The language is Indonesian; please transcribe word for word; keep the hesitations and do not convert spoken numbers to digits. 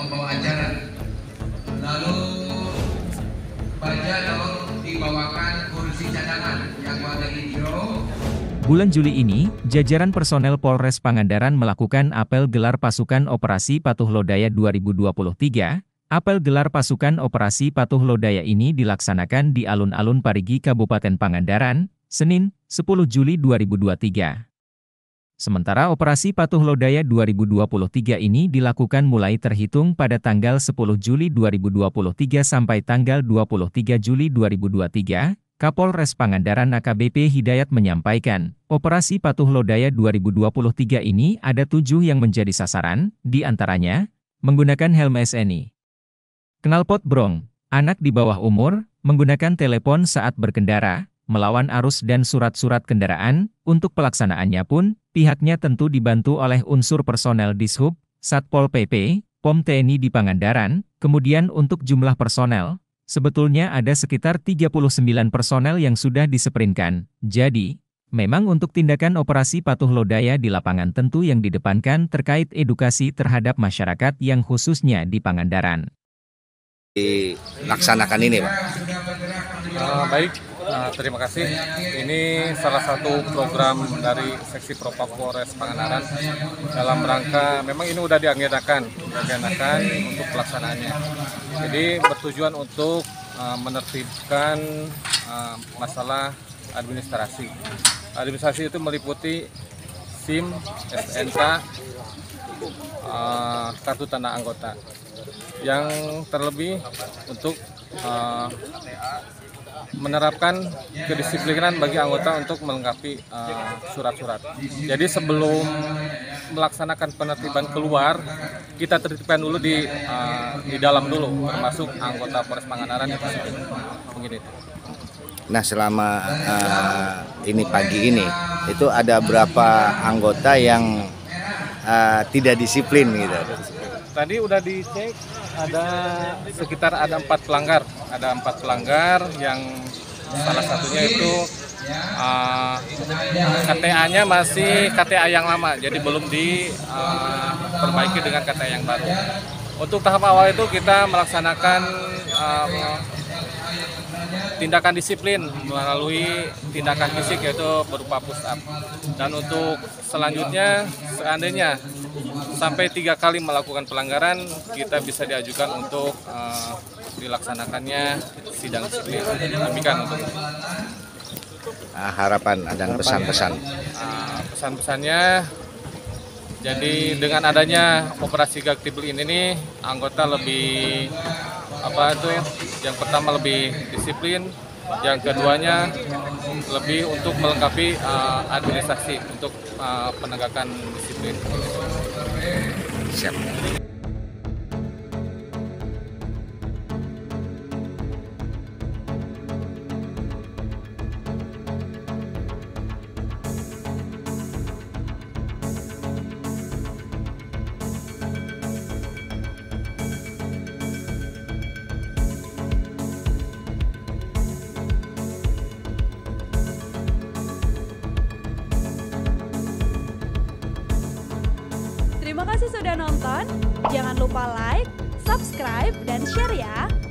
membawa acara. Lalu baja tolong dibawakan kursi cadangan yang warna hijau. Bulan Juli ini, jajaran personel Polres Pangandaran melakukan apel gelar pasukan operasi Patuh Lodaya dua ribu dua puluh tiga. Apel gelar pasukan operasi Patuh Lodaya ini dilaksanakan di alun-alun Parigi, Kabupaten Pangandaran, Senin, sepuluh Juli dua ribu dua puluh tiga. Sementara operasi Patuh Lodaya dua ribu dua puluh tiga ini dilakukan mulai terhitung pada tanggal sepuluh Juli dua ribu dua puluh tiga sampai tanggal dua puluh tiga Juli dua ribu dua puluh tiga. Kapolres Pangandaran A K B P Hidayat menyampaikan, operasi Patuh Lodaya dua ribu dua puluh tiga ini ada tujuh yang menjadi sasaran, di antaranya, menggunakan helm S N I, knalpot brong, anak di bawah umur, menggunakan telepon saat berkendara, melawan arus dan surat-surat kendaraan. Untuk pelaksanaannya pun, pihaknya tentu dibantu oleh unsur personel Dishub, Satpol P P, P O M T N I di Pangandaran. Kemudian untuk jumlah personel, sebetulnya ada sekitar tiga puluh sembilan personel yang sudah diseprinkan. Jadi, memang untuk tindakan operasi Patuh Lodaya di lapangan tentu yang didepankan terkait edukasi terhadap masyarakat yang khususnya di Pangandaran. Dilaksanakan ini, Pak. Uh, baik, uh, terima kasih. Ini salah satu program dari Seksi Propam Polres Pangandaran dalam rangka, memang ini udah diagendakan, diagendakan untuk pelaksanaannya. Jadi bertujuan untuk uh, menertibkan uh, masalah administrasi. Administrasi itu meliputi SIM, S N K, uh, kartu tanda anggota. Yang terlebih untuk uh, menerapkan kedisiplinan bagi anggota untuk melengkapi surat-surat. Uh, Jadi sebelum melaksanakan penertiban keluar, kita tertibkan dulu di uh, di dalam dulu, termasuk anggota Polres Pangandaran itu mungkin itu. Nah, selama uh, ini pagi ini, itu ada berapa anggota yang uh, tidak disiplin gitu? Tadi udah dicek, ada sekitar ada empat pelanggar, ada empat pelanggar yang salah satunya itu uh, K T A-nya masih K T A yang lama, jadi belum diperbaiki uh, dengan K T A yang baru. Untuk tahap awal itu kita melaksanakan uh, tindakan disiplin melalui tindakan fisik yaitu berupa push up. Dan untuk selanjutnya, seandainya sampai tiga kali melakukan pelanggaran, kita bisa diajukan untuk uh, dilaksanakannya sidang disiplin. Demikian untuk uh, harapan dan pesan-pesan. Uh, pesan-pesannya, jadi dengan adanya operasi Gaktibil ini nih, anggota lebih apa itu? Yang pertama lebih disiplin, yang keduanya lebih untuk melengkapi uh, administrasi untuk uh, penegakan disiplin. Siap. Terima kasih sudah nonton, jangan lupa like, subscribe, dan share ya!